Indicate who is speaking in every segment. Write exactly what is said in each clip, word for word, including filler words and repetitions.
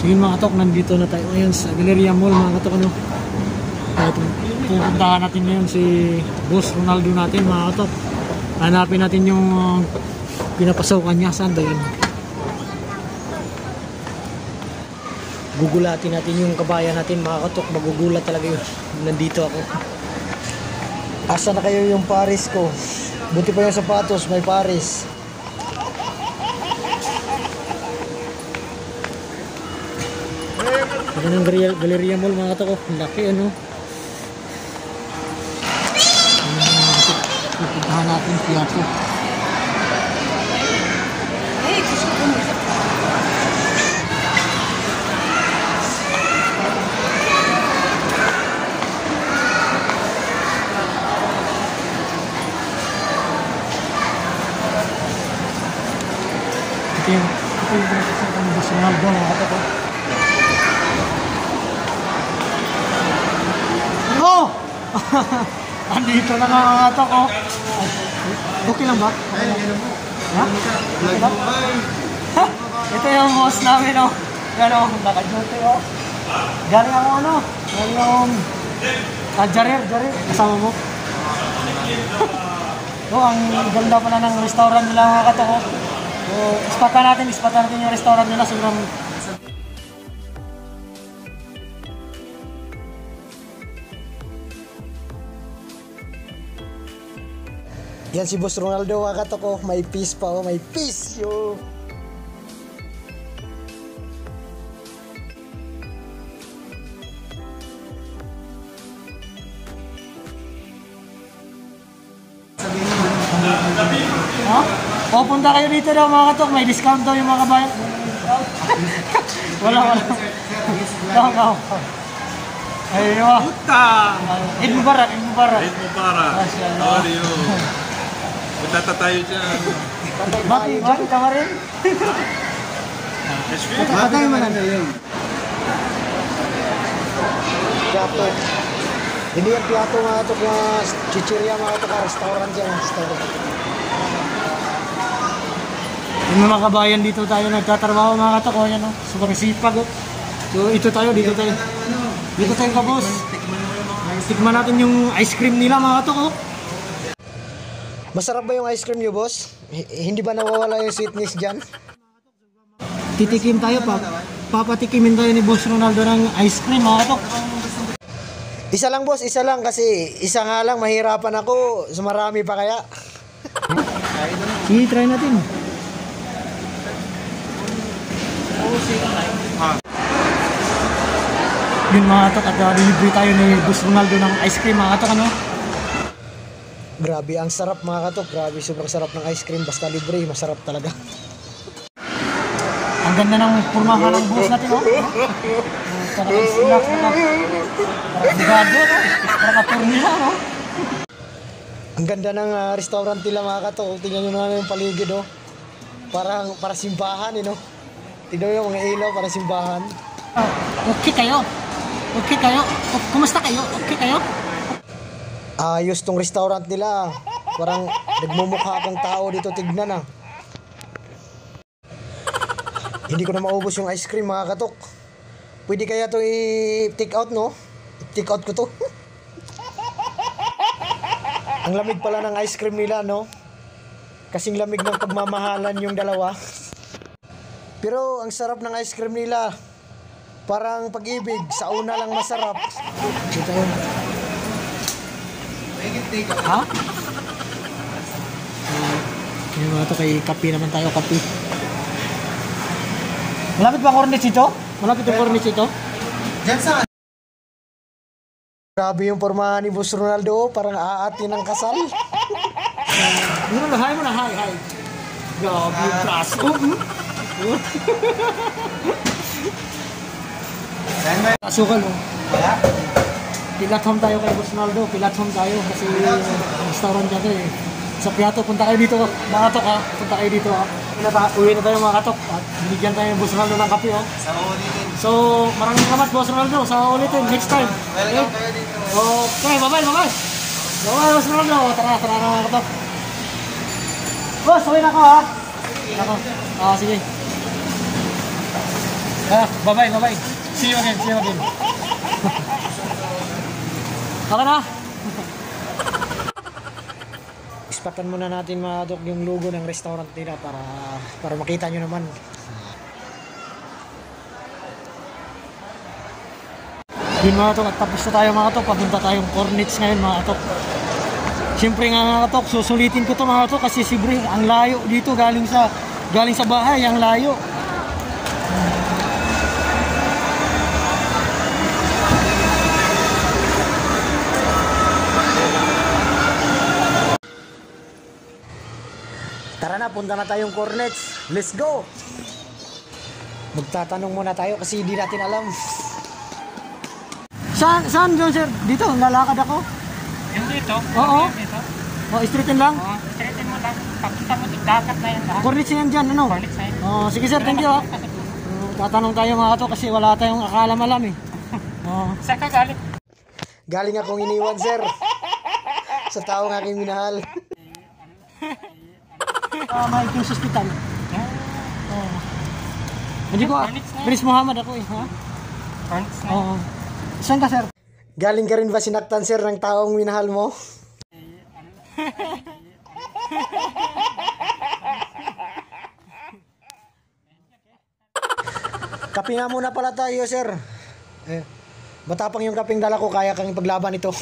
Speaker 1: So yun mga katok, nandito na tayo ngayon sa Galleria Mall mga katok, ano. At pupuntahan natin ngayon si Boss Ronaldo natin mga katok. Hanapin natin yung uh, pinapasawkan niya. Saan ba yun? Gugulatin natin yung kabayan natin mga katok. Magugulat talaga yun. Nandito ako. Asa na kayo yung Paris ko? Buti pa yung sapatos, may Paris. Ito ng Galleria Mall mga katok. Laki ano. Pupuntahan natin Piato. Ito yung ito yung pinagsasabi ng Boss Ronaldo mga katok. Oh! Andito na nga mga katok, oh. Okay lang ba? Okay lang. Ha? Okay lang? Ito yung boss namin, oh. Yan, oh. Naka-duty, oh. Galing ako, ano? Galing akong... Ah, Jarir, Jarir. Kasama mo? Oh, ang ganda pala ng restaurant nila mga katok, oh. So, ispatan natin, ispatan natin yung restaurant nila. Sobrang... Yan si Boss Ronaldo mga katok, oh. May peace pa, oh. May peace, yo. Ha? O, punta kayo dito daw mga katok. May discount daw yung mga kabayan. Wala, wala. Wala, wala. Ayun, oh.
Speaker 2: Puta!
Speaker 1: Eid Mubarak, Eid Mubarak.
Speaker 2: Eid Mubarak. How are you? Punta tayo dyan.
Speaker 1: Bakit? Bakit ka rin?
Speaker 2: Patay mo lang
Speaker 1: yun. Piato. Hindi yung Piato mga ito, yung chichirya mga ito, restaurant dyan. Yung mga kabayan dito tayo nagtatrabaho mga ito, oh, yan, oh. Sobrang sipag, oh. So ito tayo, dito tayo. Dito tayo ka, boss. Tikman natin yung ice cream nila mga ito, oh. Masarap ba yung ice cream nyo, boss? H hindi ba nawawala yung sweetness dyan? Titikim tayo pa. Papatikimin tayo ni Boss Ronaldo ng ice cream mga katok. Isa lang, boss, isa lang kasi isa nga lang mahirapan ako. So marami pa kaya? Sige, try natin. Yun mga katok, at uh, delivery tayo ni Boss Ronaldo ng ice cream mga katok, ano? Grabe, ang sarap mga katok. Grabe, sobrang sarap ng ice cream. Basta libre, masarap talaga. Ang ganda ng purmahan ng boss natin, oh. Talagang silak, parang bugado, no? Parang kapurnila, no? Ang ganda ng uh, restaurant nila mga katok. Tingnan nyo naman yung paligid, oh. Parang, para simbahan, eh, no? Tingnan nyo yung mga ilaw, para simbahan. Oh, okay kayo? Okay kayo? O, kumusta kayo? Okay kayo? Ayos tong restaurant nila. Parang nagmumukha akong tao dito, tignan ah. Hindi ko na maubos yung ice cream mga katok. Pwede kaya to i-take out, no? I-take out ko to. Ang lamig pala ng ice cream nila, no? Kasing lamig ng pagmamahalan yung dalawa. Pero ang sarap ng ice cream nila. Parang pag-ibig, sa una lang masarap. Dito yun. Ha? Yung mga ito kay kape naman tayo, kape. Malapit ba corniche ito? Malapit yung corniche ito? Diyan saan? Grabe yung pormahan ni Boss Ronaldo, parang aati ng kasal. Ano na, hi mo na, hi, hi. Grabe yung braso. Kasukal mo. Wala? Pilathom tayo kay Boss Ronaldo, pilathom tayo kasi restaurant niya ito eh. Sa Piato, punta kayo dito mga katok ha, punta kayo dito ha. Uwi na tayo mga katok at binigyan tayo ng Boss Ronaldo ng kape oh. Sa ulitin. So maraming salamat Boss Ronaldo, sa ulitin, next time. Welcome kayo dito. Okay, bye bye, bye bye. Bye bye Boss Ronaldo, tara, tara na mga katok. Boss, uwi na ako ha. Ako, ah sige. Ah, bye-bye, bye-bye. See you again, see you again. Tara na. Ispatan muna natin mga katok yung logo ng restaurant nila para para makita nyo naman. Yun mga katok, at tapos na tayo mga katok. Papunta tayong Cornets ngayon mga katok. Siyempre nga mga katok, susulitin ko to mga katok kasi siyempre ang layo dito galing sa galing sa bahay, ang layo. Tara na, punta na tayong Cornets. Let's go! Magtatanong muna tayo kasi hindi natin alam. Saan, saan John sir? Dito, lalakad ako.
Speaker 3: Yung dito?
Speaker 1: Oo.
Speaker 3: Dito?
Speaker 1: O, straighten lang?
Speaker 3: Oo, straighten mo lang. Pakita mo, dagat na yan lahat.
Speaker 1: Cornets yan dyan, ano?
Speaker 3: Cornets na yan.
Speaker 1: Oh, sige sir, thank you ha. Uh, tatanong tayo mga kato kasi wala tayong akala-malam eh. Oh.
Speaker 3: Saan ka galing?
Speaker 1: Galing akong iniwan sir. Sa taong aking minahal. Ah, may King's Hospital. Oh. Hindi ko, Prince Muhammad ako eh, ha?
Speaker 3: Cornets na yan.
Speaker 1: Oo. Saan ka sir? Galing ka rin ba sinaktan sir ng taong minahal mo? Kape nga muna pala tayo sir. Eh, matapang yung kapeng dala ko, kaya kang ipaglaban ito.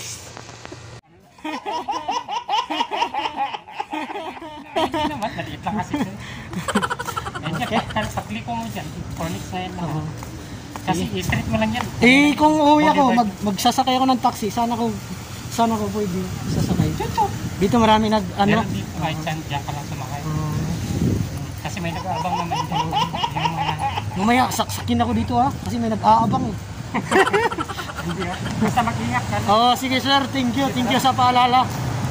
Speaker 3: Hindi naman, maliit lang kasi sir. Yan, sakli ko mo dyan. Cornets na yan lang. Kasi i-treat mo lang yan.
Speaker 1: Eh, kung uwi ako, mag magsasakay ako ng taxi, sana ko, sana ko pwede sasakay.
Speaker 3: Dito.
Speaker 1: Dito marami nag, ano?
Speaker 3: Meron dito, kahit saan, diyan ka lang sumakay.
Speaker 1: Uh,
Speaker 3: Kasi may nag-aabang naman dyan. Yung mga...
Speaker 1: mamaya, saksakin ako dito ha, kasi may nag-aabang eh.
Speaker 3: Hindi ha. Basta mag-ingat ka.
Speaker 1: Oh, sige sir, thank you, thank you sa paalala.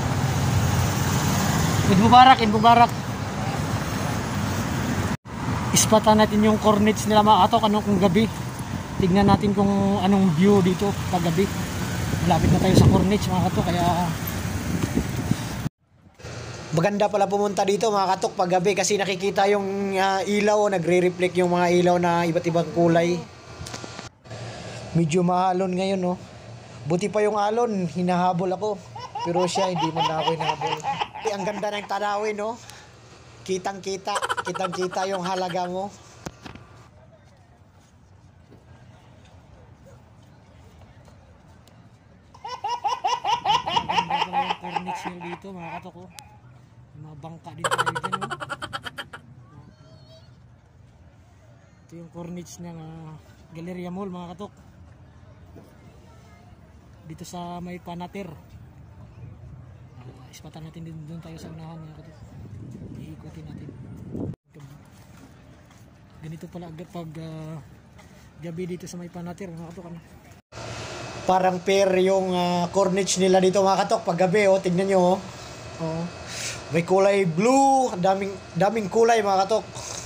Speaker 1: Eid Mubarak, Eid Mubarak. Ispatan natin yung Cornets nila mga katok, anong kung gabi. Tignan natin kung anong view dito pag gabi. Malapit na tayo sa Cornets mga katok, kaya maganda pala pumunta dito mga katok pag gabi kasi nakikita yung uh, ilaw, nagre-reflect yung mga ilaw na iba't ibang kulay. Medyo mahalon ngayon no. Buti pa yung alon, hinahabol ako. Pero siya hindi man na ako hinahabol. Eh, ang ganda ng tanawin no. Kitang-kita, kitang-kita yung halaga mo. Ang Cornets nyo dito mga katok ko. Mga bangka din tayo dyan no. Ito yung Cornets ng uh, Galleria Mall mga katok. Dito sa may Panater. Uh, ispatan natin din doon tayo sa unahan mga katok. Iikutin natin. Ganito pala agad pag uh, gabi dito sa may Panater mga katok. Ano? Parang pair yung uh, Cornets nila dito mga katok pag gabi oh, tignan nyo oh. Oh. May kulay blue, daming daming kulay mga katok.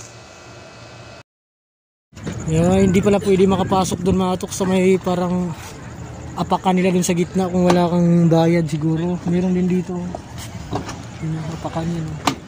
Speaker 1: Yeah, hindi pala pwede makapasok doon mga katok sa may parang apakan nila dun sa gitna kung wala kang bayad siguro. Meron din dito. Yung apakan yun.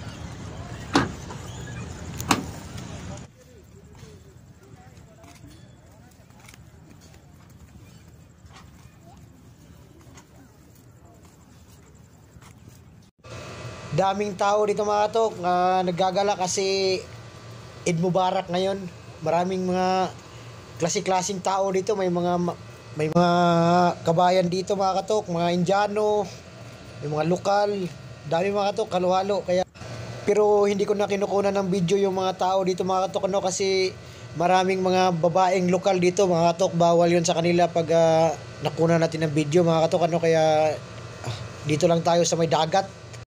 Speaker 1: Daming tao dito mga katok, uh, naggagala kasi Eid Mubarak ngayon. Maraming mga klase-klaseng tao dito, may mga may mga kabayan dito mga katok, mga Indiano, may mga lokal, dami mga katok, halo-halo. Kaya pero hindi ko na kinukunan ng video yung mga tao dito mga katok ano kasi maraming mga babaeng lokal dito mga katok, bawal yun sa kanila pag uh, nakunan natin ng video mga katok ano, kaya uh, dito lang tayo sa may dagat.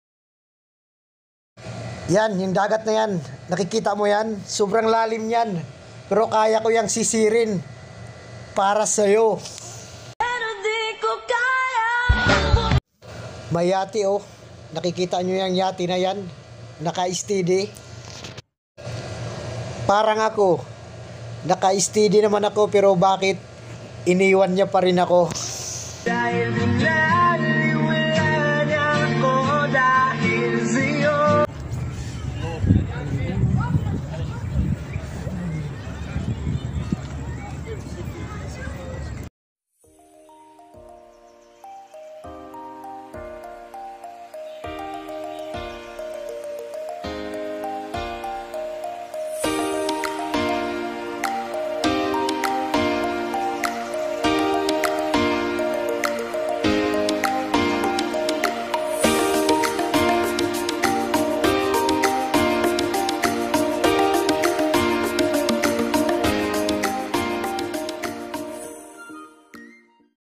Speaker 1: Yan, yung dagat na yan. Nakikita mo yan? Sobrang lalim yan. Pero kaya ko yung sisirin para sa'yo. Pero di ko kaya. May yati oh. Nakikita nyo yung yati na yan. Naka-steady. Parang ako. Naka-steady naman ako pero bakit iniwan niya pa rin ako? Dahil